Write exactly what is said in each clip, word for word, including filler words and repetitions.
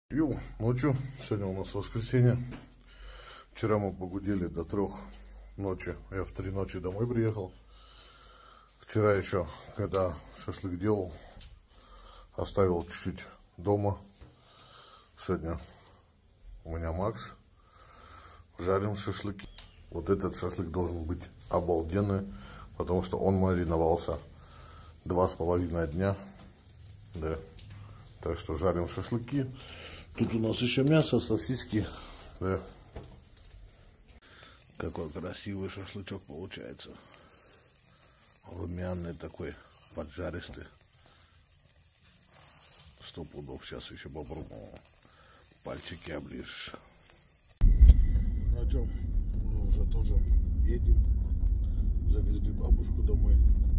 Ю, ночью, сегодня у нас воскресенье. Вчера мы погудели до трех ночи. Я в три ночи домой приехал. Вчера еще, когда шашлык делал, оставил чуть-чуть дома. Сегодня у меня Макс. Жарим шашлыки. Вот этот шашлык должен быть обалденный, потому что он мариновался два с половиной дня. Да. Так что жарим шашлыки. Тут у нас еще мясо, сосиски. Да. Какой красивый шашлычок получается. Румяный такой, поджаристый. Сто пудов. Сейчас еще попробуем. Пальчики оближешь. Ну а что, мы уже тоже едем. Завезли бабушку домой.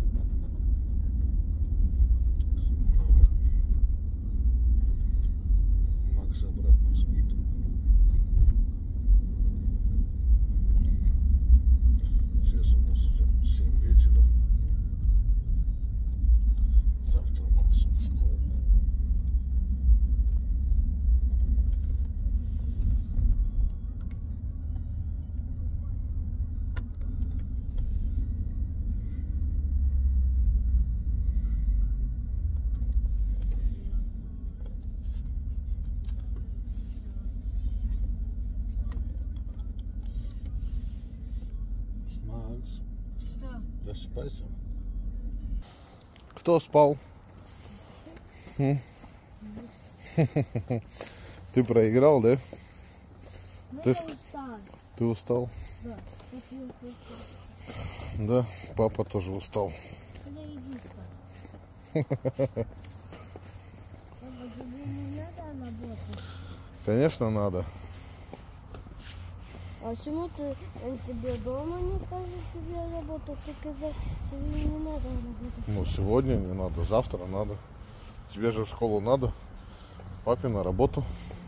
Макс обратно спит. Сейчас у нас уже семь вечера. Завтра Макс в школу. Макс, что? просыпайся. Кто спал? Ты проиграл, да? Ну, Ты, я устал. ты устал? Да. Я пью кофе. Да, папа тоже устал. Тогда иди спать. Папа, тебе не надо работать? Конечно, надо. А почему ты э, тебе дома не кажется тебе работать? Ты сказал, тебе не надо работать. Ну, сегодня не надо, завтра надо. Тебе же в школу надо, папе на работу.